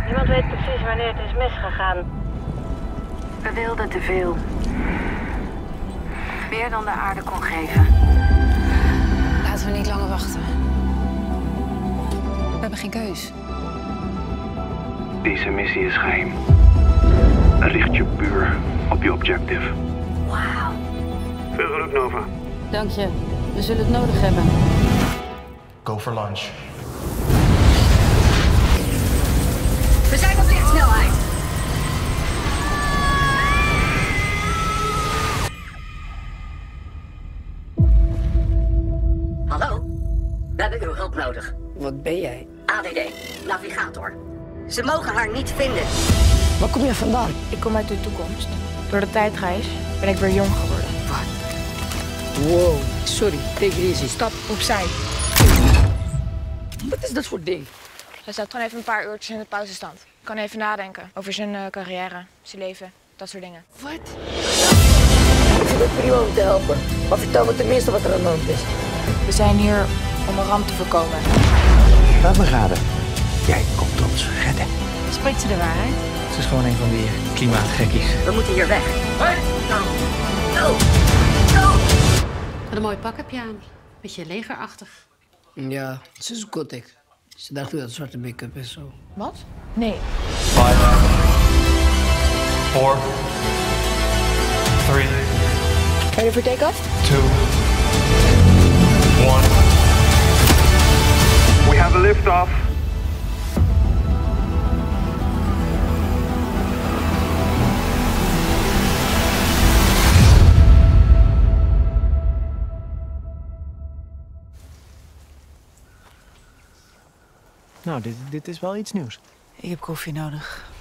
Niemand weet precies wanneer het is misgegaan. We wilden te veel. Meer dan de aarde kon geven. Laten we niet langer wachten. We hebben geen keus. Deze missie is geheim. Richt je puur op je objective. Wauw. Veel geluk, Nova. Dank je. We zullen het nodig hebben. Go for launch. We zijn op lichtsnelheid. Hallo? We hebben uw hulp nodig. Wat ben jij? ADD, navigator. Ze mogen haar niet vinden. Waar kom je vandaan? Ik kom uit de toekomst. Door de tijdreis ben ik weer jong geworden. Wow, sorry. Take it easy. Stap opzij. Wat is dat voor ding? Hij staat gewoon even een paar uurtjes in de pauzestand. Kan even nadenken over zijn carrière, zijn leven, dat soort dingen. Wat? Ik vind het prima om te helpen. Maar vertel me tenminste wat er aan de hand is. We zijn hier om een ramp te voorkomen. Laat me raden. Jij komt ons redden. Spreekt ze de waarheid? Ze is gewoon een van die klimaatgekkies. We moeten hier weg. Hoi. Go. Go. Go. Wat een mooi pak heb je aan. Beetje legerachtig. Ja, ze is gothic. Ze dacht dat het zwarte make-up is zo. Wat? Nee. 5, 4, 3, Ready for take-off? 2, 1. We have a lift-off. Nou, dit is wel iets nieuws. Ik heb koffie nodig.